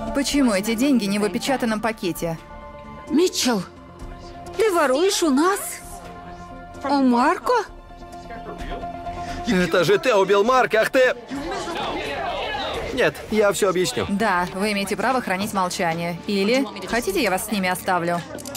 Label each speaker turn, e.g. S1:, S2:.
S1: Почему эти деньги не в опечатанном пакете?
S2: Митчелл, ты воруешь у нас? У Марко?
S3: Это же ты убил Марка, ах ты... Нет, я все объясню.
S1: Да, вы имеете право хранить молчание. Или хотите, я вас с ними оставлю?